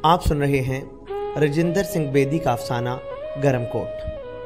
آپ سن رہے ہیں رجندر سنگھ بیدی کا افسانہ گرم کوٹ۔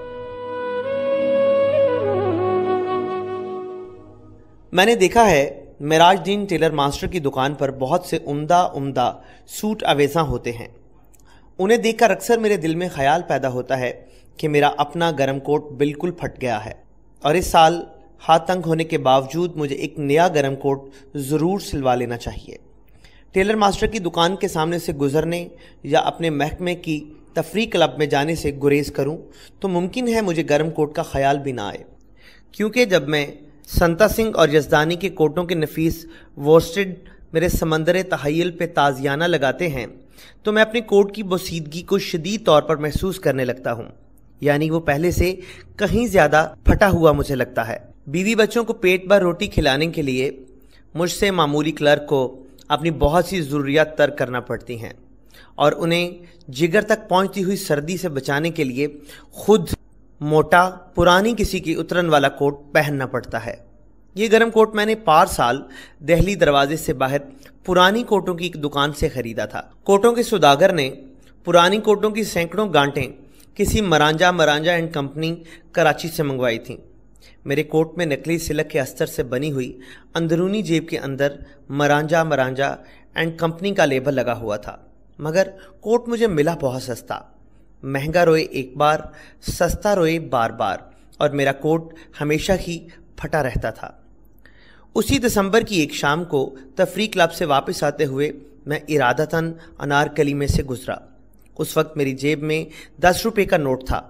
میں نے دیکھا ہے معراج دین ٹیلر ماسٹر کی دکان پر بہت سے عمدہ سوٹ اویزاں ہوتے ہیں۔ انہیں دیکھ کر اکثر میرے دل میں خیال پیدا ہوتا ہے کہ میرا اپنا گرم کوٹ بالکل پھٹ گیا ہے اور اس سال ہاتھ تنگ ہونے کے باوجود مجھے ایک نیا گرم کوٹ ضرور سلوا لینا چاہیے۔ ٹیلر ماسٹر کی دکان کے سامنے سے گزرنے یا اپنے محکمے کی تفریح کلب میں جانے سے گریز کروں تو ممکن ہے مجھے گرم کوٹ کا خیال بھی نہ آئے، کیونکہ جب میں سنتا سنگھ اور یزدانی کے کوٹوں کے نفیس وورسٹڈ میرے سمندر تخیل پہ تازیانہ لگاتے ہیں تو میں اپنے کوٹ کی بوسیدگی کو شدید طور پر محسوس کرنے لگتا ہوں، یعنی وہ پہلے سے کہیں زیادہ پھٹا ہوا مجھے لگتا ہے۔ بیوی بچوں کو پیٹ بھر روٹی کھلانے کے لیے مجھ سے معمولی کلرک کو اپنی بہت سی ضروریات ترک کرنا پڑتی ہیں اور انہیں جگر تک پہنچتی ہوئی سردی سے بچانے کے لیے خود موٹا پرانی کسی کی اترن والا کوٹ پہننا پڑتا ہے۔ یہ گرم کوٹ میں نے پار سال دہلی دروازے سے باہر پرانی کوٹوں کی ایک دکان سے خریدا تھا۔ کوٹوں کے سوداگر نے پرانی کوٹوں کی سینکڑوں گانٹیں کسی مرانجا اینڈ کمپنی کراچی سے منگوائی تھیں۔ میرے کوٹ میں نکلی سلک کے استر سے بنی ہوئی اندرونی جیب کے اندر مرانجا اینڈ کمپنی کا لیبل لگا ہوا تھا، مگر کوٹ مجھے ملا بہت سستا۔ مہنگا روئے ایک بار، سستا روئے بار بار، اور میرا کوٹ ہمیشہ ہی پھٹا رہتا تھا۔ اسی دسمبر کی ایک شام کو تفریح کلب سے واپس آتے ہوئے میں ارادتاً انارکلی میں سے گزرا۔ اس وقت میری جیب میں 10 روپے کا نوٹ تھا۔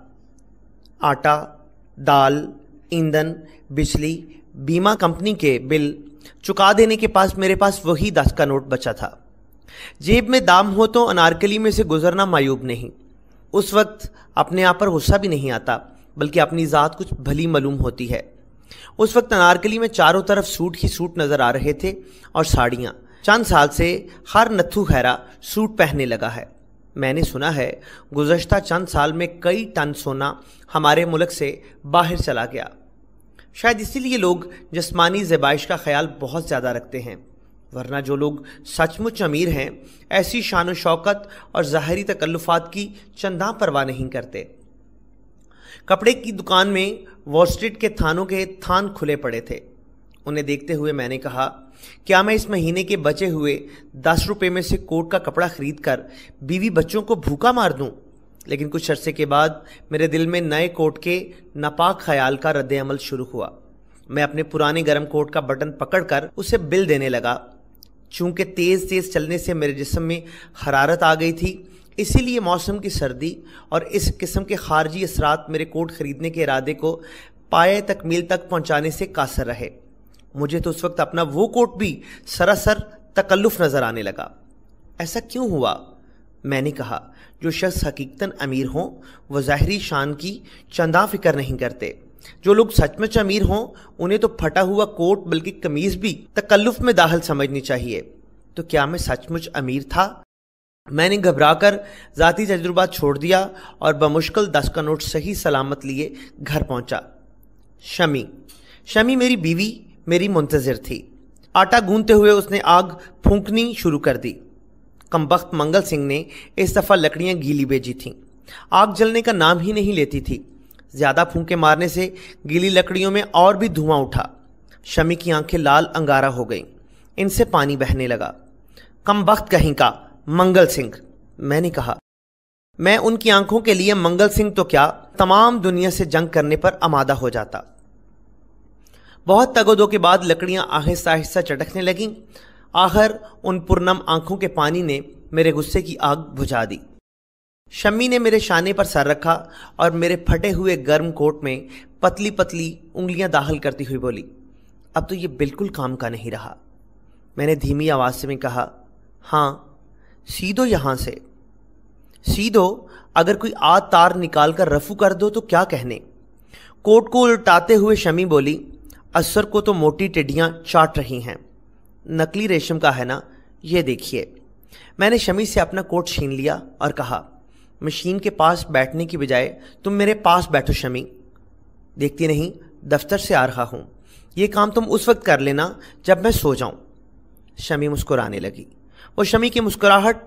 آٹا، دال، ایندھن، بجلی، بیمہ کمپنی کے بل چکا دینے کے پاس میرے پاس وہی 10 کا نوٹ بچا تھا۔ جیب میں دام ہو تو انارکلی میں سے گزرنا معیوب نہیں۔ اس وقت اپنے آپ پر غصہ بھی نہیں آتا، بلکہ اپنی ذات کچھ بھلی معلوم ہوتی ہے۔ اس وقت انارکلی میں چاروں طرف سوٹ ہی سوٹ نظر آ رہے تھے اور ساڑیاں۔ چند سال سے ہر نتھو خیرہ سوٹ پہننے لگا ہے۔ میں نے سنا ہے گزشتہ چند سال میں کئی ٹن سونا ہمارے ملک سے باہر چلا گیا۔ شاید اسی لیے لوگ جسمانی زیبائش کا خیال بہت زیادہ رکھتے ہیں، ورنہ جو لوگ سچ مچ امیر ہیں ایسی شان و شوکت اور ظاہری تکلفات کی چنداں پرواہ نہیں کرتے۔ کپڑے کی دکان میں وورسٹڈ کے تھانوں کے تھان کھلے پڑے تھے۔ انہیں دیکھتے ہوئے میں نے کہا، کیا میں اس مہینے کے بچے ہوئے 10 روپے میں سے کوٹ کا کپڑا خرید کر بیوی بچوں کو بھوکا مار دوں؟ لیکن کچھ عرصے کے بعد میرے دل میں نئے کوٹ کے ناپاک خیال کا رد عمل شروع ہوا۔ میں اپنے پرانے گرم کوٹ کا بٹن پکڑ کر اسے بل دینے لگا۔ چونکہ تیز چلنے سے میرے جسم میں حرارت آ گئی تھی، اسی لیے موسم کی سردی اور اس قسم کے خارجی اثرات میرے کوٹ خریدنے کے ارادے کو پایہ تکمیل تک پہنچانے سے قاصر رہے۔ مجھے تو اس وقت اپنا وہ کوٹ بھی سراسر تکلف نظر آنے لگا۔ ایسا کیوں ہوا؟ میں نے کہا، جو شخص حقیقتاً امیر ہوں وہ ظاہری شان کی چنداں فکر نہیں کرتے۔ جو لوگ سچ مچ امیر ہوں انہیں تو پھٹا ہوا کوٹ بلکہ قمیض بھی تکلف میں داخل سمجھنی چاہیے۔ تو کیا میں سچ مچ امیر تھا؟ میں نے گھبرا کر ذاتی تجربات چھوڑ دیا اور بمشکل 10 کا نوٹ صحیح سلامت لیے گھر پہنچا۔ شمی میری بیوی میری منتظر تھی۔ آٹا گوندتے ہوئے اس نے آگ پھونکنی شروع کر دی۔ کمبخت منگل سنگھ نے اس دفعہ لکڑیاں گیلی بھیجی تھیں۔ آگ جلنے کا نام ہی نہیں لیتی تھی۔ زیادہ پھونکے مارنے سے گیلی لکڑیوں میں اور بھی دھواں اٹھا۔ شمی کی آنکھیں لال انگارہ ہو گئیں، ان سے پانی بہنے لگا۔ کمبخت کہیں کا منگل سنگھ، میں نے کہا۔ میں ان کی آنکھوں کے لیے منگل سنگھ تو کیا تمام دنیا سے جنگ کرنے پر آمادہ ہو جاتا۔ بہت تگ و دو کے بعد لکڑیاں آہستہ آہستہ چٹکنے لگیں۔ آخر ان پرنم آنکھوں کے پانی نے میرے غصے کی آگ بجھا دی۔ شمی نے میرے شانے پر سر رکھا اور میرے پھٹے ہوئے گرم کوٹ میں پتلی انگلیاں داخل کرتی ہوئی بولی، اب تو یہ بالکل کام کا نہیں رہا۔ میں نے دھیمی آواز سے کہا، ہاں سیدھو یہاں سے سیدھو، اگر کوئی تار نکال کر رفو کر دو تو کیا کہنے۔ کوٹ کو الٹاتے ہوئے شمی بولی، اثر کو تو موٹی ٹڈیاں چاٹ رہی ہیں، نقلی ریشم کا ہے نا، یہ دیکھیے۔ میں نے شمی سے اپنا کوٹ چھین لیا اور کہا، مشین کے پاس بیٹھنے کی بجائے تم میرے پاس بیٹھو شمی، دیکھتی نہیں دفتر سے آ رہا ہوں، یہ کام تم اس وقت کر لینا جب میں سو جاؤں۔ شمی مسکرانے لگی۔ وہ شمی کی مسکراہٹ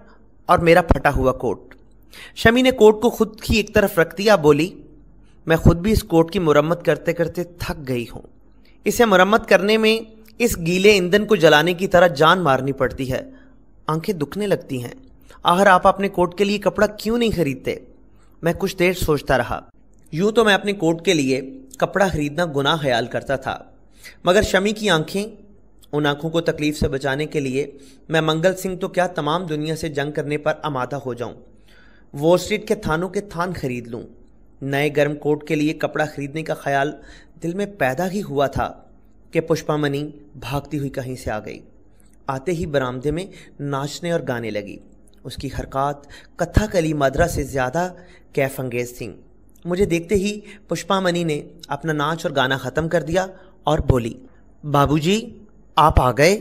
اور میرا پھٹا ہوا کوٹ۔ شمی نے کوٹ کو خود ہی ایک طرف رکھ دیا، بولی میں خود بھی اس کوٹ کی مرمت کرتے کرتے تھک گئی ہوں۔ اسے مرمت کرنے میں اس گیلے ایندھن کو جلانے کی طرح جان مارنی پڑتی ہے، آنکھیں دکھنے لگتی ہیں۔ آخر آپ اپنے کوٹ کے لیے کپڑا کیوں نہیں خریدتے؟ میں کچھ دیر سوچتا رہا۔ یوں تو میں اپنے کوٹ کے لیے کپڑا خریدنا گناہ خیال کرتا تھا، مگر شمی کی آنکھیں، ان آنکھوں کو تکلیف سے بچانے کے لیے میں منگل سنگھ تو کیا تمام دنیا سے جنگ کرنے پر آمادہ ہو جاؤں، وال اسٹریٹ کے تھانوں کے تھان خرید لوں۔ نئے گرم کوٹ کے لیے کپڑا خریدنے کا خیال دل میں پیدا ہی ہوا تھا کہ پشپا منی بھاگتی ہوئی کہیں سے آ گئی۔ آتے ہی برآمدے میں ناچنے اور گانے لگی۔ اس کی حرکات کتھا کلی مدرا سے زیادہ کیف انگیز تھیں۔ مجھے دیکھتے ہی پشپا منی نے اپنا ناچ اور گانا ختم کر دیا اور بولی بابو جی آپ آ گئے۔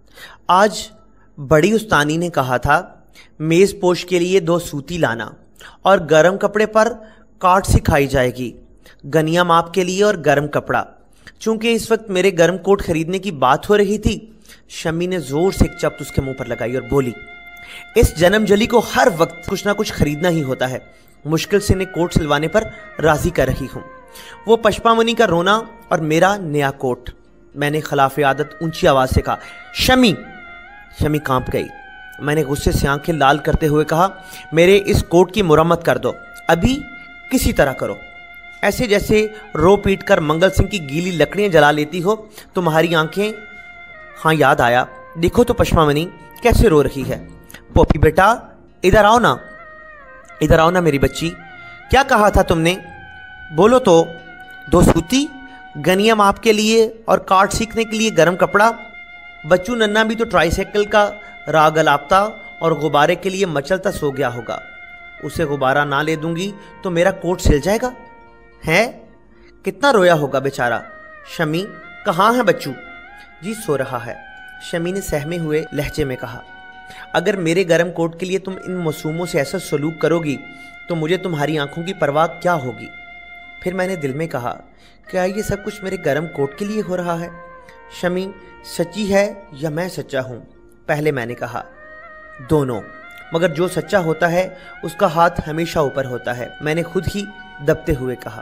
آج بڑی استانی نے کہا تھا میز پوش کے لیے 2 سوتی لانا اور گرم کپڑے پر کاٹ سکھائی جائے گی، گنیا ماپ کے لیے اور گرم کپڑا۔ چونکہ اس وقت میرے گرم کوٹ خریدنے کی بات ہو رہی تھی، شمی نے زور سے ایک چپت اس کے منہ پر لگائی اور بولی اس جنم جلی کو ہر وقت کچھ نہ کچھ خریدنا ہی ہوتا ہے، مشکل سے انہیں کوٹ سلوانے پر راضی کر رہی ہوں۔ وہ پشپا منی کا رونا اور میرا نیا کوٹ۔ میں نے خلاف عادت اونچی آواز سے کہا شمی۔ شمی کانپ گئی۔ میں نے غصے سے آنکھیں لال کرتے ہوئے کہا میرے اس کوٹ کی مرمت کر دو، ابھی کسی طرح کرو، ایسے جیسے رو پیٹ کر منگل سنگھ کی گیلی لکڑیاں جلا لیتی ہو تمہاری آنکھیں۔ ہاں یاد آیا، دیکھو تو پشپا منی کیسے رو رہی ہے۔ پوپی بیٹا ادھر آؤ نا، ادھر آؤ نا میری بچی، کیا کہا تھا تم نے؟ بولو تو۔ 2 سوتی، گنیم آپ کے لیے اور کاٹ سیکھنے کے لیے گرم کپڑا۔ بچو ننا بھی تو ٹرائی سائیکل کا راگ الاپتا اور غبارے کے لیے مچلتا سو گیا ہوگا، اسے غبارہ نہ لے دوں گی تو میرا کوٹ سل جائے گا ہے؟ کتنا رویا ہوگا بیچارہ۔ شمی کہاں ہے بچو؟ جی سو رہا ہے، شمی نے سہمے ہوئے لہجے میں کہا۔ اگر میرے گرم کوٹ کے لیے تم ان معصوموں سے ایسا سلوک کرو گی تو مجھے تمہاری آنکھوں کی پرواہ کیا ہوگی؟ پھر میں نے دل میں کہا کیا یہ سب کچھ میرے گرم کوٹ کے لیے ہو رہا ہے؟ شمی سچی ہے یا میں سچا ہوں؟ پہلے میں نے کہا دونوں، مگر جو سچا ہوتا ہے اس کا ہاتھ ہمیشہ اوپر ہوتا ہے، میں نے خود ہی دبتے ہوئے کہا۔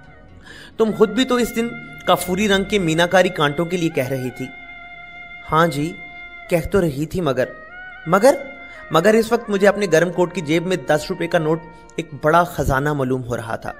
تم خود بھی تو اس دن کافوری رنگ کے میناکاری کانٹوں کے لیے کہہ رہی تھی۔ ہاں جی کہہ تو رہی تھی، مگر اس وقت مجھے اپنے گرم کوٹ کی جیب میں 10 روپے کا نوٹ ایک بڑا خزانہ معلوم ہو رہا تھا۔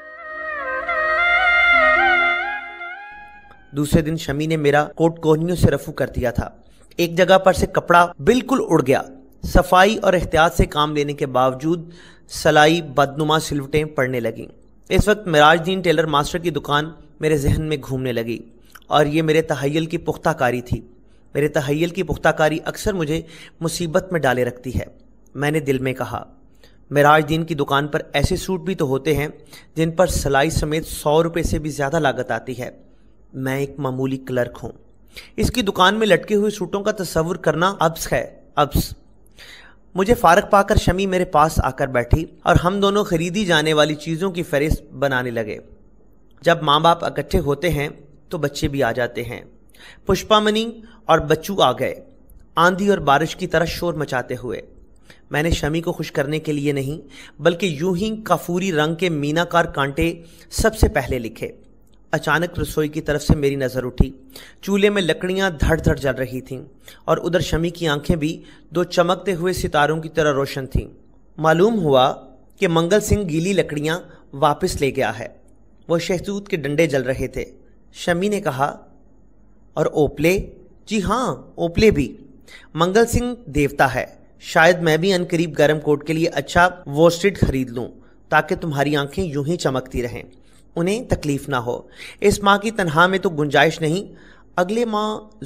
دوسرے دن شمی نے میرا کوٹ کوہنیوں سے رفو کر دیا تھا، ایک جگہ پر سے کپڑا بالکل اڑ گیا۔ صفائی اور احتیاط سے کام لینے کے باوجود سلائی بدنما سلوٹیں پڑنے لگیں۔ اس وقت معراج دین ٹیلر ماسٹر کی دکان میرے ذہن میں گھومنے لگی اور یہ میرے تخیل کی پختہ کاری تھی۔ میرے تخیل کی پختہ کاری اکثر مجھے مصیبت میں ڈالے رکھتی ہے۔ میں نے دل میں کہا معراج دین کی دکان پر ایسے سوٹ بھی تو ہوتے ہیں جن پر سلائی سمیت 100 روپے سے بھی زیادہ لاگت آتی ہے۔ میں ایک معمولی کلرک ہوں، اس کی دکان میں لٹکے ہوئے سوٹوں کا تصور کرنا ابس ہے، ابس۔ مجھے فارغ پا کر شمی میرے پاس آ کر بیٹھی اور ہم دونوں خریدی جانے والی چیزوں کی فہرست بنانے لگے۔ جب ماں باپ اکٹھے ہوتے ہیں تو بچے بھی آ جاتے ہیں۔ پشپا منی اور بچو آ گئے، آندھی اور بارش کی طرح شور مچاتے ہوئے۔ میں نے شمی کو خوش کرنے کے لیے نہیں بلکہ یوں ہی کافوری رنگ کے میناکار کانٹے سب سے پہلے لکھے۔ اچانک رسوئی کی طرف سے میری نظر اٹھی، چولہے میں لکڑیاں دھڑ دھڑ جل رہی تھیں اور ادھر شمی کی آنکھیں بھی 2 چمکتے ہوئے ستاروں کی طرح روشن تھیں۔ معلوم ہوا کہ منگل سنگھ گیلی لکڑیاں واپس لے گیا ہے، وہ شہتوت کے ڈنڈے جل رہے تھے۔ شمی نے کہا اور اوپلے؟ جی ہاں اوپلے بھی۔ منگل سنگھ دیوتا ہے، شاید میں بھی عنقریب گرم کوٹ کے لیے اچھا وورسٹڈ خرید لوں تاکہ تمہاری آنکھیں یوں ہی چمکتی رہیں، انہیں تکلیف نہ ہو۔ اس ماہ کی تنخواہ میں تو گنجائش نہیں، اگلے ماہ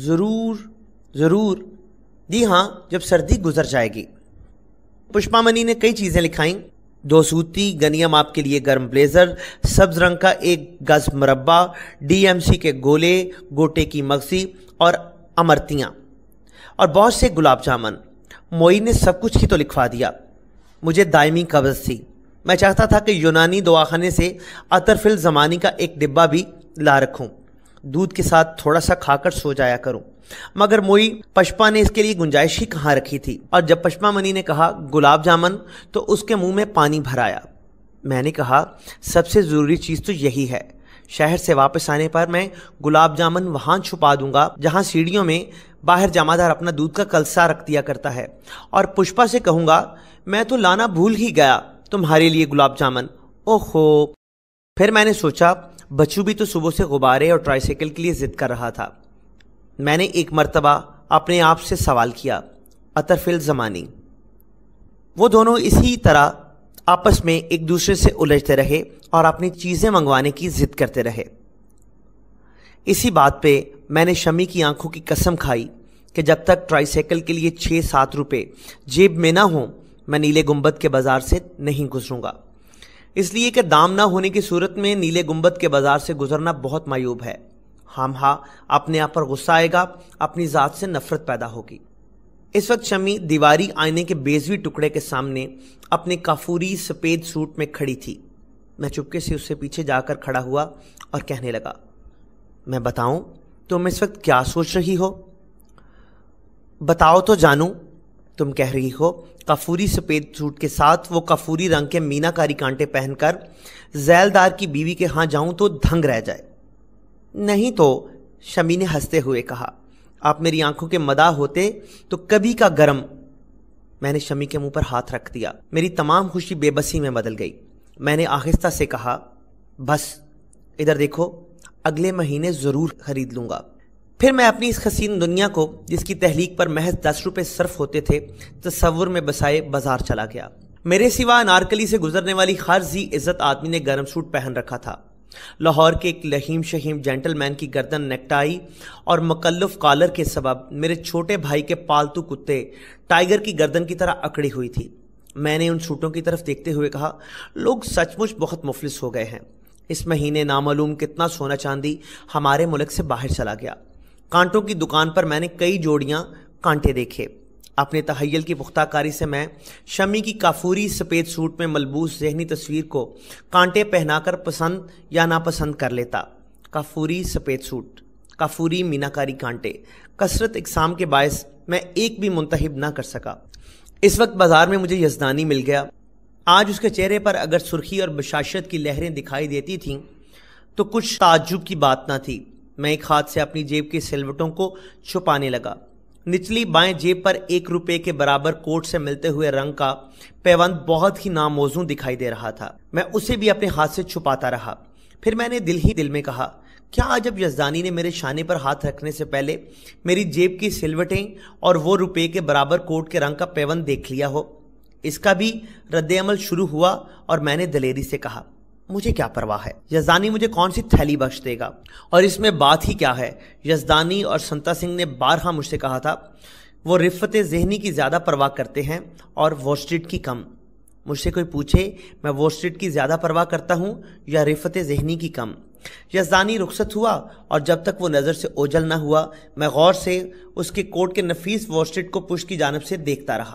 ضرور۔ جی ہاں جب سردی گزر جائے گی۔ پشپا منی نے کئی چیزیں لکھائیں، 2 سوتی، گنیم آپ کے لیے گرم بلیزر، سبز رنگ کا 1 گز مربع، DMC کے گولے، گوٹے کی مغزی اور امرتیاں اور بہت سے گلاب جامن۔ موئی نے سب کچھ ہی تو لکھوا دیا۔ مجھے دائمی قبض تھی، میں چاہتا تھا کہ یونانی دواخانے سے عطر فی الزمانی کا 1 ڈبہ بھی لا رکھوں۔ دودھ کے ساتھ تھوڑا سا کھا کر سو جایا کروں۔ مگر موئی پشپا نے اس کے لیے گنجائش ہی کہاں رکھی تھی، اور جب پشپا منی نے کہا گلاب جامن تو اس کے منہ میں پانی بھر آیا۔ میں نے کہا سب سے ضروری چیز تو یہی ہے، شہر سے واپس آنے پر میں گلاب جامن وہاں چھپا دوں گا جہاں سیڑھیوں میں باہر جمعدار اپنا دودھ کا کلسا رکھ دیا کرتا ہے، اور پشپا سے کہوں گا میں تو لانا بھول ہی گیا تمہارے لیے گلاب جامن۔ اوہو۔ پھر میں نے سوچا بچو بھی تو صبح سے غبارے اور ٹرائی سائیکل کے لیے ضد کر رہا تھا۔ میں نے ایک مرتبہ اپنے آپ سے سوال کیا، اطرف الزمانی۔ وہ دونوں اسی طرح آپس میں ایک دوسرے سے الجھتے رہے اور اپنی چیزیں منگوانے کی ضد کرتے رہے۔ اسی بات پہ میں نے شمی کی آنکھوں کی قسم کھائی کہ جب تک ٹرائی سائیکل کے لیے 6-7 روپے جیب میں نہ ہوں میں نیلے گنبد کے بازار سے نہیں گزروں گا، اس لیے کہ دام نہ ہونے کی صورت میں نیلے گنبد کے بازار سے گزرنا بہت معیوب ہے۔ ہاں اپنے آپ پر غصہ آئے گا، اپنی ذات سے نفرت پیدا ہوگی۔ اس وقت شمی دیواری آئینے کے بیضوی ٹکڑے کے سامنے اپنے کافوری سفید سوٹ میں کھڑی تھی۔ میں چپکے سے اس سے پیچھے جا کر کھڑا ہوا اور کہنے لگا، میں بتاؤں تم اس وقت کیا سوچ رہی ہو؟ بتاؤ تو جانوں۔ تم کہہ رہی ہو کافوری سفید سوٹ کے ساتھ وہ کافوری رنگ کے مینا کاری کانٹے پہن کر ذیلدار کی بیوی کے ہاں جاؤں تو دھنگ رہ جائے۔ نہیں تو، شمی نے ہنستے ہوئے کہا، آپ میری آنکھوں کے مداح ہوتے تو کبھی کا گرم۔ میں نے شمی کے منہ پر ہاتھ رکھ دیا۔ میری تمام خوشی بے بسی میں بدل گئی۔ میں نے آہستہ سے کہا، بس ادھر دیکھو، اگلے مہینے ضرور خرید لوں گا۔ پھر میں اپنی اس حسین دنیا کو جس کی تحلیق پر محض 10 روپے صرف ہوتے تھے تصور میں بسائے بازار چلا گیا۔ میرے سوا انارکلی سے گزرنے والی ہر ذی عزت آدمی نے گرم سوٹ پہن رکھا تھا۔ لاہور کے ایک لہیم شہیم جینٹل مین کی گردن نیکٹائی اور مکلف کالر کے سبب میرے چھوٹے بھائی کے پالتو کتے ٹائیگر کی گردن کی طرح اکڑی ہوئی تھی۔ میں نے ان سوٹوں کی طرف دیکھتے ہوئے کہا، لوگ سچ مچ بہت مفلس ہو گئے ہیں۔ اس مہینے نامعلوم کتنا سونا چاندی ہمارے ملک سے باہر چلا گیا۔ کانٹوں کی دکان پر میں نے کئی جوڑیاں کانٹے دیکھے۔ اپنے تخیل کی پختہ کاری سے میں شمی کی کافوری سفید سوٹ میں ملبوس ذہنی تصویر کو کانٹے پہنا کر پسند یا ناپسند کر لیتا۔ کافوری سفید سوٹ، کافوری میناکاری کانٹے، کثرت اقسام کے باعث میں ایک بھی منتخب نہ کر سکا۔ اس وقت بازار میں مجھے یزدانی مل گیا۔ آج اس کے چہرے پر اگر سرخی اور بشاشت کی لہریں دکھائی دیتی تھیں تو کچھ تعجب کی بات نہ تھی۔ میں ایک ہاتھ سے اپنی جیب کی سلوٹوں کو چھپانے لگا۔ نچلی بائیں جیب پر 1 روپے کے برابر کوٹ سے ملتے ہوئے رنگ کا پیوند بہت ہی ناموزوں دکھائی دے رہا تھا۔ میں اسے بھی اپنے ہاتھ سے چھپاتا رہا۔ پھر میں نے دل ہی دل میں کہا، کیا عجب یزدانی نے میرے شانے پر ہاتھ رکھنے سے پہلے میری جیب کی سلوٹیں اور وہ روپے کے برابر کوٹ کے رنگ کا پیوند دیکھ لیا ہو۔ اس کا بھی رد عمل شروع ہوا اور میں نے دلیری سے کہا، مجھے کیا پرواہ ہے، یزدانی مجھے کون سی تھیلی بخش دے گا، اور اس میں بات ہی کیا ہے۔ یزدانی اور سنتا سنگھ نے بارہا مجھ سے کہا تھا، وہ رفت ذہنی کی زیادہ پرواہ کرتے ہیں اور وال اسٹریٹ کی کم۔ مجھ سے کوئی پوچھے میں وال اسٹریٹ کی زیادہ پرواہ کرتا ہوں یا رفت ذہنی کی کم۔ یزدانی رخصت ہوا اور جب تک وہ نظر سے اوجھل نہ ہوا میں غور سے اس کے کوٹ کے نفیس وال اسٹریٹ کو پشت کی جانب سے دیکھتا رہا۔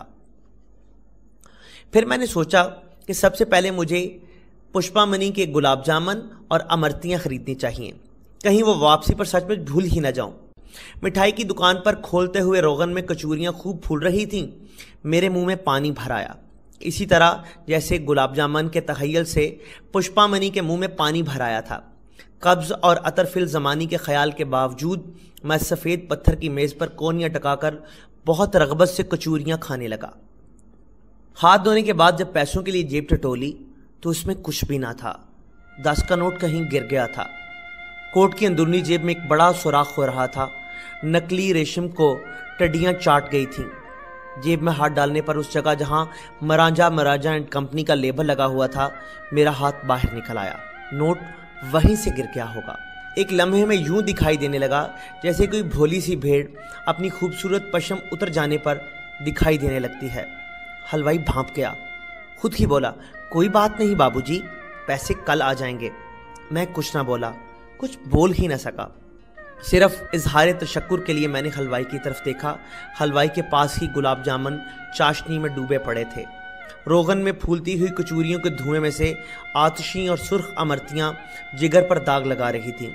پھر میں نے سوچا کہ سب سے پہلے مجھے پشپا منی کے گلاب جامن اور امرتیاں خریدنی چاہیے، کہیں وہ واپسی پر سچ میں بھول ہی نہ جاؤں۔ مٹھائی کی دکان پر کھولتے ہوئے روغن میں کچوریاں خوب پھول رہی تھیں۔ میرے منہ میں پانی بھر آیا، اسی طرح جیسے گلاب جامن کے تخیل سے پشپا منی کے منہ میں پانی بھر آیا تھا۔ قبض اور اطرف الزمانی کے خیال کے باوجود میں سفید پتھر کی میز پر کونیاں ٹکا کر بہت رغبت سے کچوریاں کھانے لگا۔ ہاتھ دھونے کے بعد جب پیسوں کے لیے جیب ٹٹولی تو اس میں کچھ بھی نہ تھا۔ 10 کا نوٹ کہیں گر گیا تھا۔ کوٹ کی اندرونی جیب میں ایک بڑا سوراخ ہو رہا تھا۔ نکلی ریشم کو ٹڈیاں چاٹ گئی تھیں۔ جیب میں ہاتھ ڈالنے پر اس جگہ جہاں مراجا اینڈ کمپنی کا لیبل لگا ہوا تھا میرا ہاتھ باہر نکل آیا۔ نوٹ وہیں سے گر گیا ہوگا۔ ایک لمحے میں یوں دکھائی دینے لگا جیسے کوئی بھولی سی بھیڑ اپنی خوبصورت پشم اتر جانے پر دکھائی دینے لگتی ہے۔ حلوائی بھانپ گیا، خود ہی بولا، کوئی بات نہیں بابو جی، پیسے کل آ جائیں گے۔ میں کچھ نہ بولا، کچھ بول ہی نہ سکا۔ صرف اظہار تشکر کے لیے میں نے حلوائی کی طرف دیکھا۔ حلوائی کے پاس ہی گلاب جامن چاشنی میں ڈوبے پڑے تھے۔ روغن میں پھولتی ہوئی کچوریوں کے دھوئیں میں سے آتشی اور سرخ امرتیاں جگر پر داغ لگا رہی تھیں،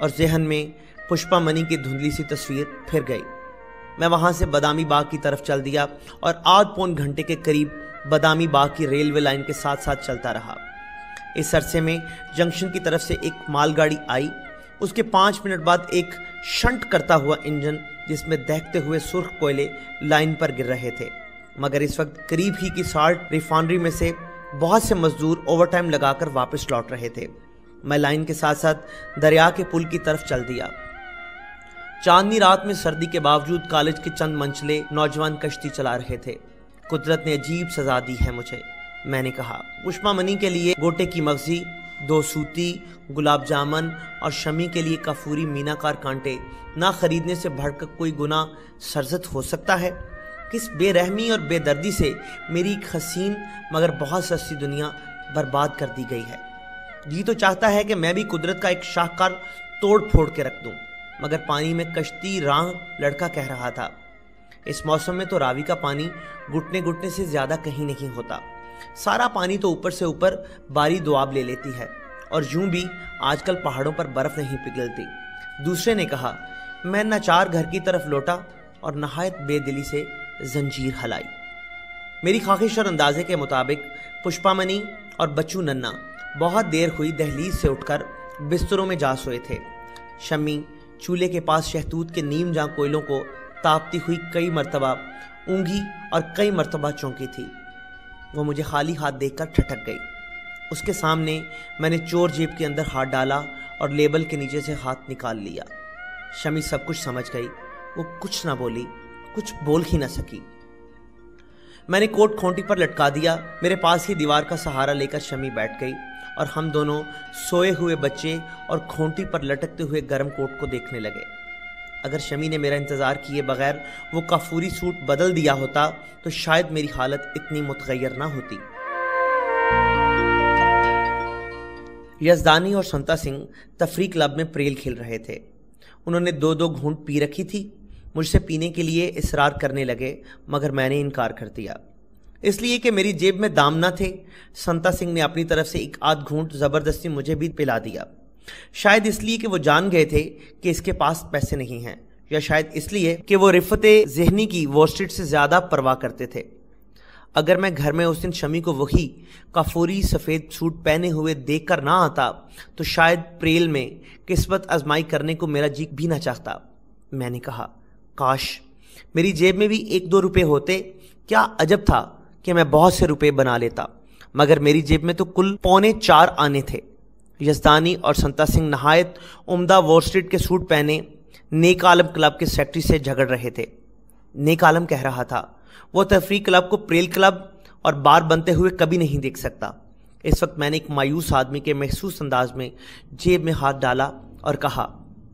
اور ذہن میں پشپا منی کی دھندلی سی تصویر پھر گئی۔ میں وہاں سے بادامی باغ کی طرف چل دیا اور آدھ پون گھنٹے کے قریب بادامی باغ کی ریلوے لائن کے ساتھ ساتھ چلتا رہا۔ اس عرصے میں جنکشن کی طرف سے ایک مال گاڑی آئی۔ اس کے 5 منٹ بعد ایک شنٹ کرتا ہوا انجن جس میں دہتے ہوئے سرخ کوئلے لائن پر گر رہے تھے، مگر اس وقت قریب ہی کی سالٹ ریفائنری میں سے بہت سے مزدور اوور ٹائم لگا کر واپس لوٹ رہے تھے۔ میں لائن کے ساتھ ساتھ دریا کے پل کی طرف چل دیا۔ چاندنی رات میں سردی کے باوجود کالج کے چند منچلے نوجوان کشتی چلا رہے تھے۔ قدرت نے عجیب سزا دی ہے مجھے، میں نے کہا۔ پشپا منی کے لیے گوٹے کی مغزی، 2 سوتی، گلاب جامن اور شمی کے لیے کافوری میناکار کانٹے نہ خریدنے سے بڑھ کر کوئی گناہ سرزد ہو سکتا ہے؟ کس بے رحمی اور بے دردی سے میری ایک حسین مگر بہت سستی دنیا برباد کر دی گئی ہے۔ جی تو چاہتا ہے کہ میں بھی قدرت کا ایک شاہکار توڑ پھوڑ کے رکھ دوں، مگر پانی میں کشتی راہ لڑکا کہہ رہا تھا۔ اس موسم میں تو راوی کا پانی گھٹنے گھٹنے سے زیادہ کہیں نہیں ہوتا۔ سارا پانی تو اوپر سے اوپر باری دواب لے لیتی ہے، اور یوں بھی آج کل پہاڑوں پر برف نہیں پگھلتی۔ دوسرے نے کہا۔ میں ناچار گھر کی طرف لوٹا اور نہایت بے دلی سے زنجیر ہلائی۔ میری خواہش اور اندازے کے مطابق پشپا منی اور بچو ننا بہت دیر ہوئی دہلیز سے اٹھ کر بستروں میں جا سوئے تھے۔ شمی چولہے کے پاس شہتوت کے نیم جاں کوئلوں کو تاپتی ہوئی کئی مرتبہ اونگھی اور کئی مرتبہ چونکی تھی۔ وہ مجھے خالی ہاتھ دیکھ کر ٹھٹک گئی۔ اس کے سامنے میں نے چور جیب کے اندر ہاتھ ڈالا اور لیبل کے نیچے سے ہاتھ نکال لیا۔ شمی سب کچھ سمجھ گئی۔ وہ کچھ نہ بولی، کچھ بول ہی نہ سکی۔ میں نے کوٹ کھونٹی پر لٹکا دیا۔ میرے پاس ہی دیوار کا سہارا لے کر شمی بیٹھ گئی اور ہم دونوں سوئے ہوئے بچے اور کھونٹی پر لٹکتے ہوئے گرم کوٹ کو دیکھنے لگے۔ اگر شمی نے میرا انتظار کیے بغیر وہ کافوری سوٹ بدل دیا ہوتا تو شاید میری حالت اتنی متغیر نہ ہوتی۔ یزدانی اور سنتا سنگھ تفریح کلب میں پریل کھیل رہے تھے۔ انہوں نے 2 گھونٹ پی رکھی تھی۔ مجھ سے پینے کے لیے اصرار کرنے لگے، مگر میں نے انکار کر دیا، اس لیے کہ میری جیب میں دام نہ تھے۔ سنتا سنگھ نے اپنی طرف سے 1 گھونٹ زبردستی مجھے بھی پلا دیا، شاید اس لیے کہ وہ جان گئے تھے کہ اس کے پاس پیسے نہیں ہیں، یا شاید اس لیے کہ وہ رفت ذہنی کی وال اسٹریٹ سے زیادہ پرواہ کرتے تھے۔ اگر میں گھر میں اس دن شمی کو وہی کافوری سفید سوٹ پہنے ہوئے دیکھ کر نہ آتا تو شاید پریل میں قسمت آزمائی کرنے کو میرا جی بھی نہ چاہتا۔ میں نے کہا، کاش میری جیب میں بھی 1-2 روپے ہوتے، کیا عجب تھا کہ میں بہت سے روپے بنا لیتا، مگر میری جیب میں تو کل 3.25 آنے تھے۔ یزدانی اور سنتا سنگھ نہایت عمدہ وال اسٹریٹ کے سوٹ پہنے نیک عالم کلب کے سیکرٹری سے جھگڑ رہے تھے۔ نیک عالم کہہ رہا تھا وہ تفریح کلب کو پریل کلب اور بار بنتے ہوئے کبھی نہیں دیکھ سکتا۔ اس وقت میں نے ایک مایوس آدمی کے محسوس انداز میں جیب میں ہاتھ ڈالا اور کہا،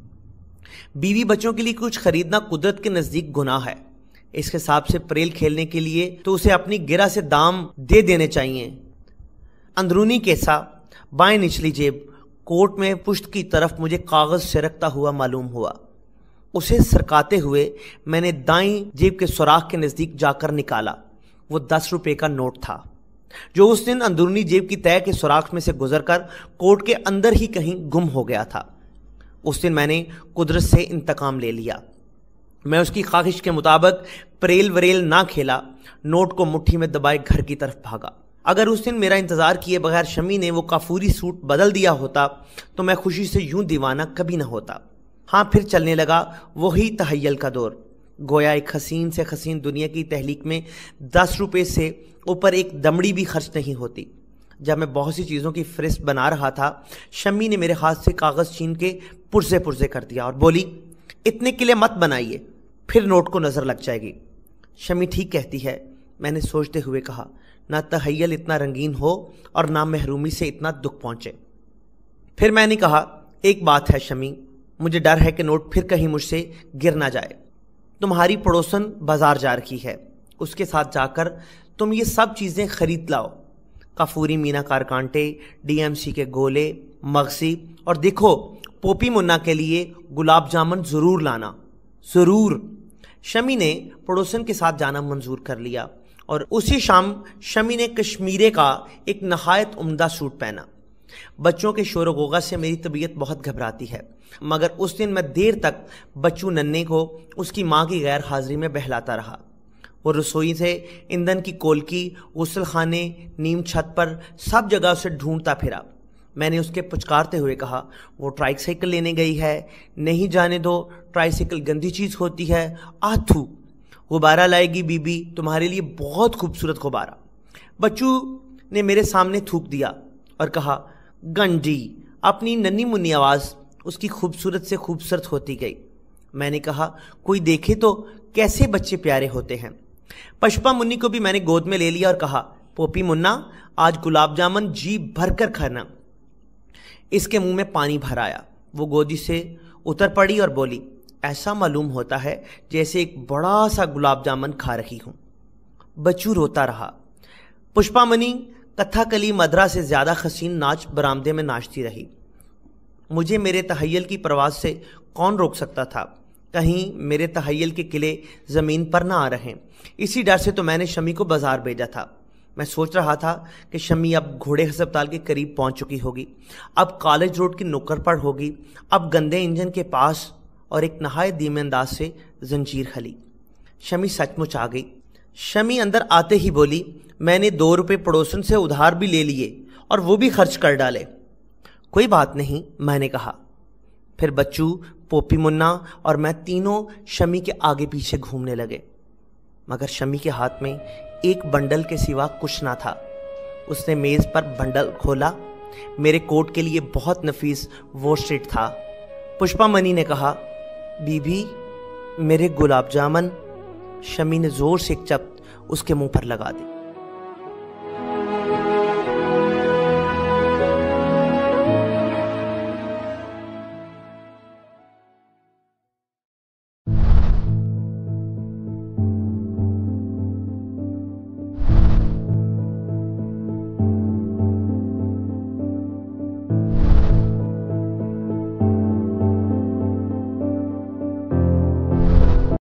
بیوی بچوں کے لیے کچھ خریدنا قدرت کے نزدیک گناہ ہے۔ اس حساب سے پریل کھیلنے کے لیے تو اسے اپنی گرہ سے دام دے دینے چاہیے۔ اندرونی کیسا، بائیں نچلی جیب، کوٹ میں پشت کی طرف مجھے کاغذ سرکتا ہوا معلوم ہوا۔ اسے سرکاتے ہوئے میں نے دائیں جیب کے سوراخ کے نزدیک جا کر نکالا۔ وہ 10 روپے کا نوٹ تھا جو اس دن اندرونی جیب کی تہہ کے سوراخ میں سے گزر کر کوٹ کے اندر ہی کہیں گم ہو گیا تھا۔ اس دن میں نے قدرت سے انتقام لے لیا۔ میں اس کی خواہش کے مطابق پریل وریل نہ کھیلا، نوٹ کو مٹھی میں دبائے گھر کی طرف بھاگا۔ اگر اس دن میرا انتظار کیے بغیر شمی نے وہ کافوری سوٹ بدل دیا ہوتا تو میں خوشی سے یوں دیوانہ کبھی نہ ہوتا۔ ہاں، پھر چلنے لگا وہی تحیل کا دور۔ گویا ایک حسین سے حسین دنیا کی تحلیق میں 10 روپے سے اوپر ایک دمڑی بھی خرچ نہیں ہوتی۔ جب میں بہت سی چیزوں کی فہرست بنا رہا تھا، شمی نے میرے ہاتھ سے کاغذ چھین کے پرزے پرزے کر دیا اور بولی، اتنے قلعے مت بنائیے، پھر نوٹ کو نظر لگ جائے گی۔ شمی ٹھیک کہتی ہے، میں نے سوچتے ہوئے کہا، نہ تحیل اتنا رنگین ہو اور نہ محرومی سے اتنا دکھ پہنچے۔ پھر میں نے کہا، ایک بات ہے شمی، مجھے ڈر ہے کہ نوٹ پھر کہیں مجھ سے گر نہ جائے۔ تمہاری پڑوسن بازار جا رکھی ہے، اس کے ساتھ جا کر تم یہ سب چیزیں خرید لاؤ، کافوری مینا کار کانٹے، DMC کے گولے، مغزی، اور دیکھو پوپی منا کے لیے گلاب جامن ضرور لانا، ضرور۔ شمی نے پڑوسن کے ساتھ جانا منظور کر لیا اور اسی شام شمی نے کشمیرے کا ایک نہایت عمدہ سوٹ پہنا۔ بچوں کے شور و غوغا سے میری طبیعت بہت گھبراتی ہے، मगर उस दिन मैं देर तक बच्चू नन्हे को उसकी माँ की गैर हाजिरी में बहलाता रहा। वो रसोई से ईंधन की कोलकी, गुस्ल खाने, नीम छत पर सब जगह उसे ढूंढता फिरा। मैंने उसके पुचकारते हुए कहा, वो ट्राइसाइकिल लेने गई है, नहीं जाने दो, ट्राइसाइकिल गंदी चीज़ होती है, आथू गुब्बारा लाएगी बीबी, तुम्हारे लिए बहुत खूबसूरत गुब्बारा। बच्चू ने मेरे सामने थूक दिया और कहा, गंजी। अपनी नन्ही मुन्नी आवाज़ उसकी खूबसूरत से खूबसूरत होती गई। मैंने कहा, कोई देखे तो कैसे बच्चे प्यारे होते हैं। पशपा मुन्नी को भी मैंने गोद में ले लिया और कहा, पोपी मुन्ना, आज गुलाब जामुन जी भर कर खाना। इसके मुंह में पानी भर आया। वो गोदी से उतर पड़ी और बोली, ऐसा मालूम होता है जैसे एक बड़ा सा गुलाब जामुन खा रही हूं। बच्चू रोता रहा। पुष्पा मुन्नी कथकली मदरा से ज्यादा हसीन नाच बरामदे में नाचती रही। मुझे मेरे तहय्युल की परवाज़ से कौन रोक सकता था? कहीं मेरे तहय्युल के किले ज़मीन पर ना आ रहे। इसी डर से तो मैंने शमी को बाजार भेजा था। मैं सोच रहा था कि शमी अब घोड़े अस्पताल के करीब पहुंच चुकी होगी, अब कॉलेज रोड की नुक्कड़ पर होगी, अब गंदे इंजन के पास, और एक नहायत धीमे अंदाज से जंजीर खली। शमी सचमुच आ गई। शमी अंदर आते ही बोली, मैंने 2 रुपये पड़ोसन से उधार भी ले लिए और वो भी खर्च कर डाले। कोई बात नहीं, मैंने कहा। फिर बच्चू, पोपी मुन्ना और मैं तीनों शमी के आगे पीछे घूमने लगे, मगर शमी के हाथ में एक बंडल के सिवा कुछ ना था। उसने मेज़ पर बंडल खोला। मेरे कोट के लिए बहुत नफीस वॉशेट था। पुष्पा मनी ने कहा, बीबी मेरे गुलाब जामुन। शमी ने जोर से एक चप्ट उसके मुंह पर लगा दी।